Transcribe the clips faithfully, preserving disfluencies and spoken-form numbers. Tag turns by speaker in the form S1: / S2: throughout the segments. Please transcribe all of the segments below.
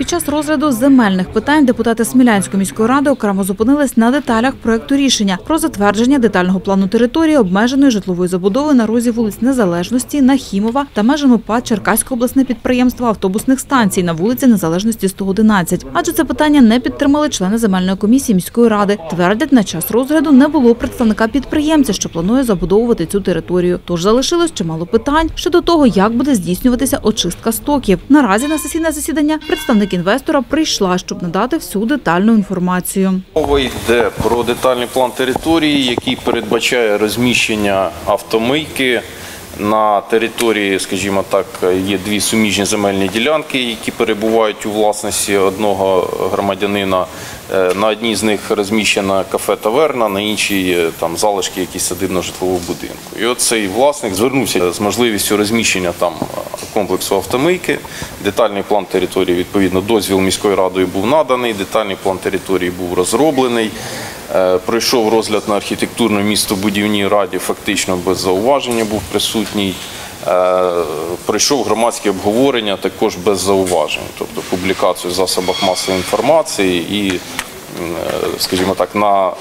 S1: час розгляду земельних питань депутати Смілянської міської ради окремо зупинились на деталях проекту рішення про затвердження детального плану території обмеженої житлової забудови на розі вулиць Незалежності, Нахімова та межами ПАТ Черкаське обласне підприємство автобусних станцій на вулиці Незалежності сто одинадцять. Адже це питання не підтримали члени земельної комісії міської ради. Твердять, на час розгляду не було представника підприємця, що планує забудовувати цю територію. Тож залишилось чимало питань щодо того, як буде здійснюватися очистка стоків. Наразі на сесійне засідання представник інвестора прийшла, щоб надати всю детальну інформацію.
S2: Мова йде про детальний план території, який передбачає розміщення автомийки. На території, скажімо так, є дві суміжні земельні ділянки, які перебувають у власності одного громадянина. На одній з них розміщена кафе-таверна, на іншій там залишки якісь садибного житлового будинку. І оцей власник звернувся з можливістю розміщення там комплексу автомийки. Детальний план території, відповідно, дозвіл міською радою був наданий, детальний план території був розроблений. Пройшов розгляд на архітектурно-містобудівній раді, фактично без зауваження був присутній. Пройшов громадське обговорення, також без зауважень, тобто публікацію в засобах масової інформації і, скажімо так, на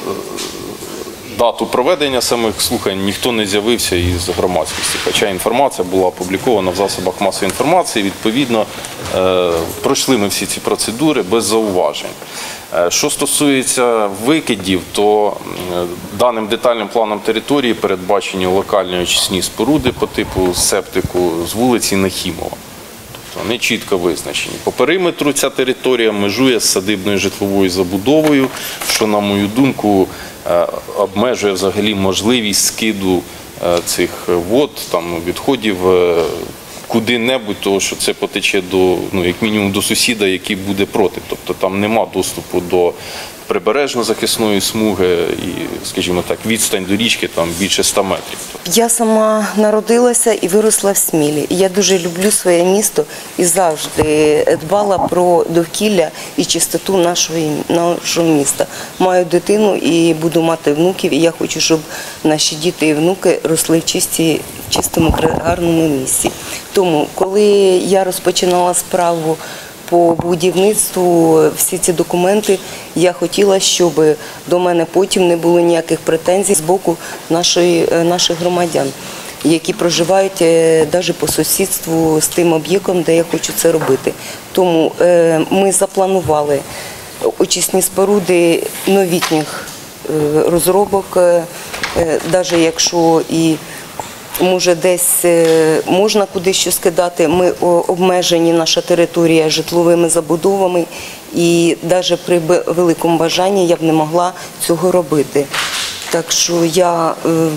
S2: дату проведення самих слухань ніхто не з'явився із громадськості, хоча інформація була опублікована в засобах масової інформації, відповідно, пройшли ми всі ці процедури без зауважень. Що стосується викидів, то даним детальним планом території передбачені локальні очисні споруди по типу септику з вулиці Нахімова. Тобто вони чітко визначені. По периметру ця територія межує з садибною житловою забудовою, що, на мою думку, обмежує взагалі можливість скиду цих вод, там, відходів куди-небудь, тому що це потече до, ну, як мінімум до сусіда, який буде проти. Тобто там нема доступу до прибережно-захисної смуги і, скажімо так, відстань до річки там більше ста метрів.
S3: Я сама народилася і виросла в Смілі. Я дуже люблю своє місто і завжди дбала про довкілля і чистоту нашого, нашого міста. Маю дитину і буду мати внуків, і я хочу, щоб наші діти і внуки росли в чисті, чистому, гарному місці. Тому, коли я розпочинала справу по будівництву, всі ці документи, я хотіла, щоб до мене потім не було ніяких претензій з боку нашої, наших громадян, які проживають навіть по сусідству з тим об'єктом, де я хочу це робити. Тому ми запланували очисні споруди новітніх розробок, навіть якщо і може, десь можна кудись щось скидати. Ми обмежені, наша територія, житловими забудовами, і навіть при великому бажанні я б не могла цього робити. Так що я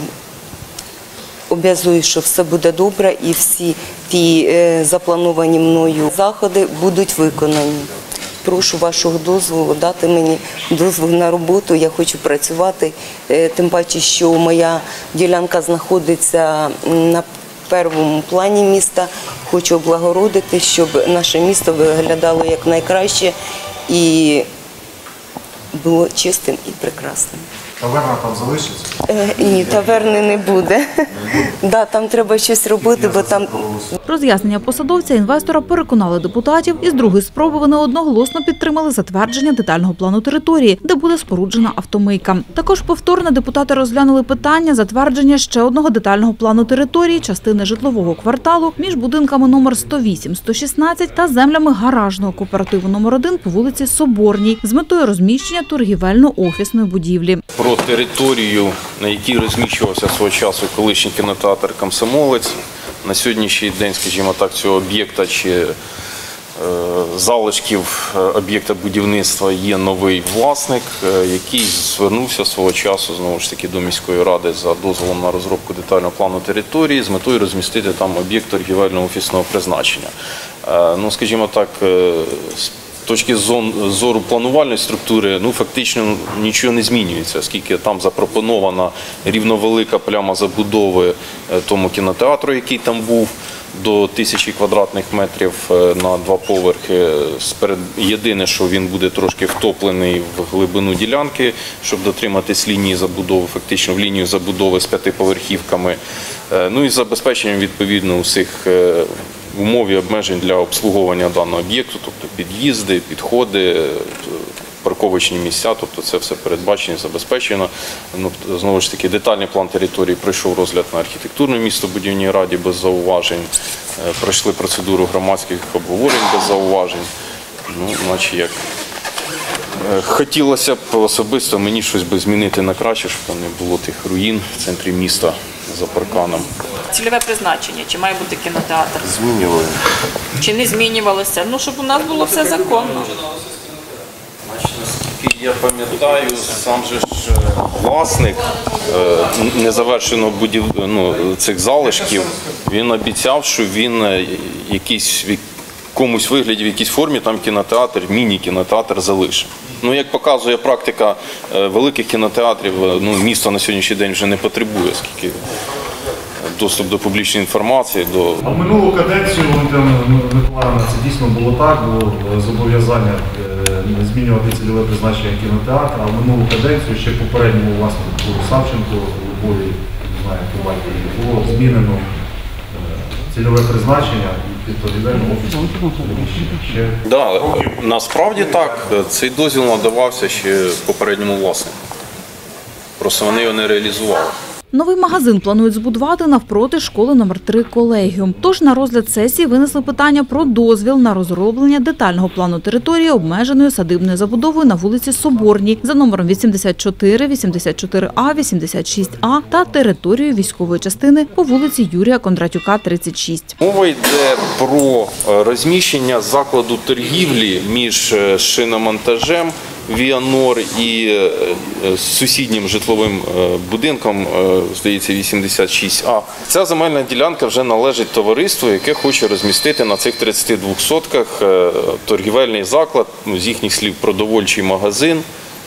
S3: обов'язую, що все буде добре і всі ті заплановані мною заходи будуть виконані. Прошу вашого дозволу дати мені дозвіл на роботу, я хочу працювати, тим паче, що моя ділянка знаходиться на першому плані міста. Хочу облагородити, щоб наше місто виглядало якнайкраще і було чистим і прекрасним.
S4: Таверна там залишиться?
S3: Е, ні, таверни не буде. Да, там треба щось робити, бо там...
S1: Роз'яснення посадовця інвестора переконали депутатів, і з другої спроби вони одноголосно підтримали затвердження детального плану території, де буде споруджена автомийка. Також повторно депутати розглянули питання затвердження ще одного детального плану території частини житлового кварталу між будинками номер сто вісім - сто шістнадцять та землями гаражного кооперативу номер один по вулиці Соборній з метою розміщення торгівельно-офісної будівлі.
S2: Про територію, на якій розміщувався свого часу колишній кінотеатр «Комсомолець». На сьогоднішній день, скажімо так, цього об'єкта чи е, залишків об'єкта будівництва є новий власник, е, який звернувся свого часу, знову ж таки, до міської ради за дозволом на розробку детального плану території з метою розмістити там об'єкт торгівельно-офісного призначення. Е, ну, скажімо так, е, з точки зору планувальної структури, ну, фактично нічого не змінюється, оскільки там запропонована рівновелика пляма забудови тому кінотеатру, який там був, до тисячі квадратних метрів на два поверхи. Єдине, що він буде трошки втоплений в глибину ділянки, щоб дотриматись лінії забудови, фактично в лінію забудови з п'ятиповерхівками. Ну і забезпеченням, відповідно, усіх в умові обмежень для обслуговування даного об'єкту, тобто під'їзди, підходи, парковочні місця, тобто це все передбачено, забезпечено. Ну, знову ж таки, детальний план території пройшов розгляд на архітектурній містобудівній раді без зауважень, пройшли процедуру громадських обговорень без зауважень. Ну, наче як хотілося б особисто мені щось би змінити на краще, щоб там не було тих руїн в центрі міста за парканом.
S4: Цільове призначення, чи має бути кінотеатр,
S5: Змінювали.
S4: чи не змінювалося, ну, щоб у нас було все законно.
S2: Наскільки я пам'ятаю, сам же ж власник е, незавершеного будів... ну, цих залишків, він обіцяв, що він е, якийсь в якомусь вигляді, в якійсь формі там кінотеатр, міні-кінотеатр залишив. Ну, як показує практика е, великих кінотеатрів, е, ну, місто на сьогоднішній день вже не потребує, оскільки доступ до публічної інформації, до...
S6: А в минулу каденцію, Валентина Миколаївна, це дійсно було так, було зобов'язання е, змінювати цільове призначення кінотеатру, а в минулу каденцію ще попередньому власнику було Савченко, Любові, не знаю, як батько, було змінено е, цільове призначення і відповідально офісу ще.
S2: Да, насправді так, цей дозвіл надавався ще попередньому власнику. Просто вони його не реалізували.
S1: Новий магазин планують збудувати навпроти школи номер три «Колегіум». Тож на розгляд сесії винесли питання про дозвіл на розроблення детального плану території обмеженої садибною забудовою на вулиці Соборній за номером вісімдесят чотири, вісімдесят чотири А, вісімдесят шість А та територію військової частини по вулиці Юрія Кондратюка, тридцять шість.
S2: Мова йде про розміщення закладу торгівлі між шиномонтажем «Віанор» і сусіднім житловим будинком, здається, вісімдесят шість А. Ця земельна ділянка вже належить товариству, яке хоче розмістити на цих тридцяти двох сотках торгівельний заклад, ну, з їхніх слів, продовольчий магазин,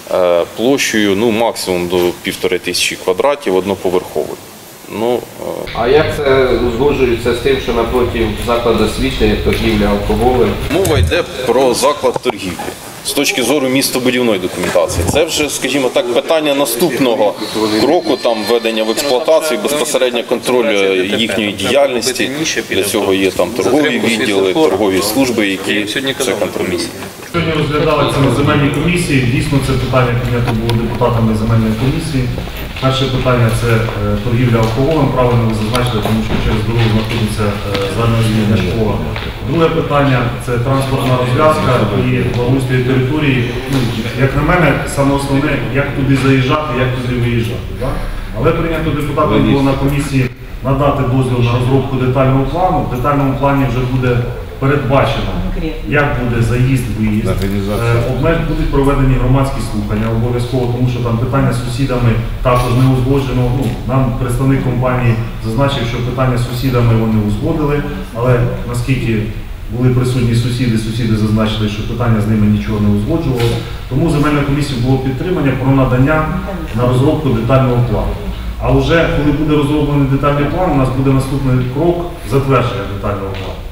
S2: площею ну, максимум до півтори тисячі квадратів, одноповерховий. Ну,
S5: А як це узгоджується з тим, що напроти закладу освіти, торгівля алкоголем?
S2: мова йде про заклад торгівлі. З точки зору містобудівної документації. Це вже, скажімо так, питання наступного кроку, там введення в експлуатацію, безпосередньо контролю їхньої діяльності. Для цього є там торгові відділи, торгові служби, які це контролюють.
S6: Сьогодні розглядали це на земельній комісії. Дійсно, це питання прийнято було депутатами земельної комісії. Перше питання – це торгівля алкоголем, правильно ви зазначили, тому що через дорогу знаходиться загальноосвітня школа. Друге питання – це транспортна розв'язка і благоустрій території. Ну, як на мене, саме основне, як туди заїжджати, як туди виїжджати. Да? Але прийнято депутатам було на комісії надати дозвіл на розробку детального плану. В детальному плані вже буде передбачено, як буде заїзд, виїзд. Обмеж будуть проведені громадські слухання обов'язково, тому що там питання з сусідами також не узгоджено. Ну, нам представник компанії зазначив, що питання з сусідами вони узгодили, але наскільки були присутні сусіди, сусіди зазначили, що питання з ними нічого не узгоджувало. Тому земельна комісія було підтримання про надання на розробку детального плану. А вже коли буде розроблений детальний план, у нас буде наступний крок затвердження детального плану.